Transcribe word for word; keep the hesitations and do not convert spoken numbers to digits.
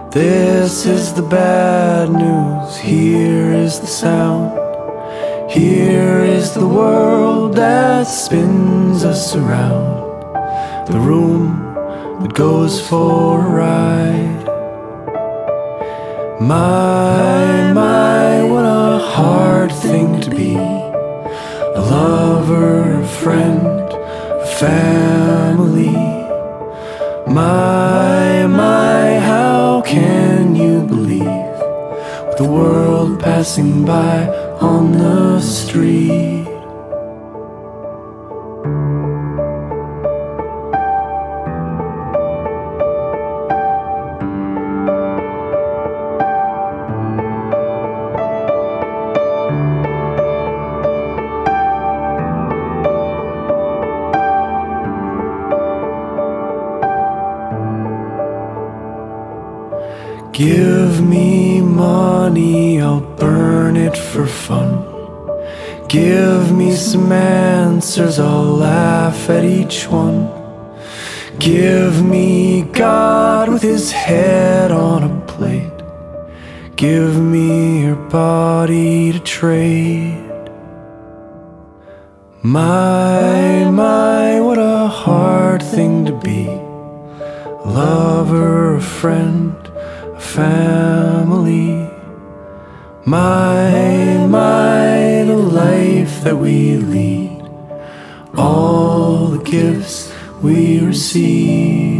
This is the bad news, here is the sound. Here is the world that spins us around, the room that goes for a ride. My, my, what a hard thing to be, a lover, a friend, a family. My, my, how can you believe with the world passing by on the street? Give me money, I'll burn it for fun. Give me some answers, I'll laugh at each one. Give me God with his head on a plate. Give me your body to trade. My, my, what a hard thing to be, a lover, a friend, a family. My, my, the life that we lead, all the gifts we receive.